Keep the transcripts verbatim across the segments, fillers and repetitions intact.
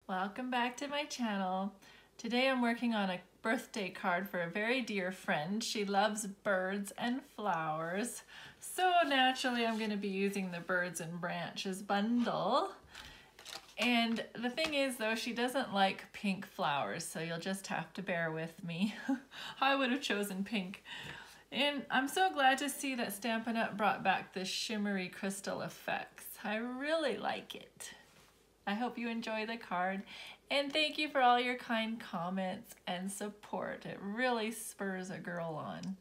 Welcome back to my channel. Today I'm working on a birthday card for a very dear friend. She loves birds and flowers. So naturally I'm going to be using the Birds and Branches bundle. And the thing is though, she doesn't like pink flowers, so you'll just have to bear with me. I would have chosen pink. And I'm so glad to see that Stampin' Up! Brought back the Shimmery Crystal Effects. I really like it. I hope you enjoy the card, and thank you for all your kind comments and support. It really spurs a girl on.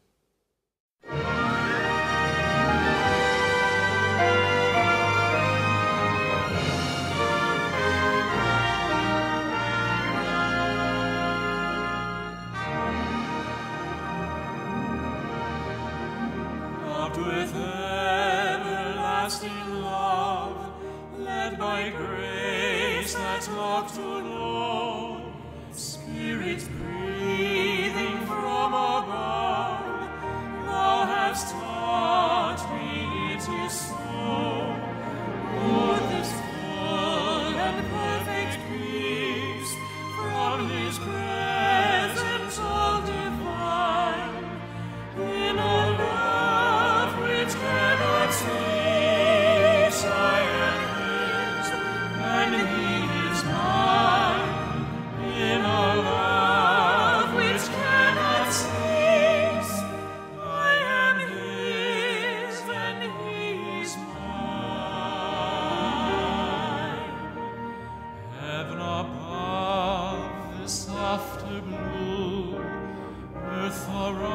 Loved with everlasting love, led by grace that's love to know, Spirit breathing from above, thou hast taught me it is so. Oh, this full and perfect peace from his presence all divine, in a love which cannot cease, I am his, and he is mine, in a love which cannot cease, I am his, and he is mine. Heaven above, the softer blue, earth around,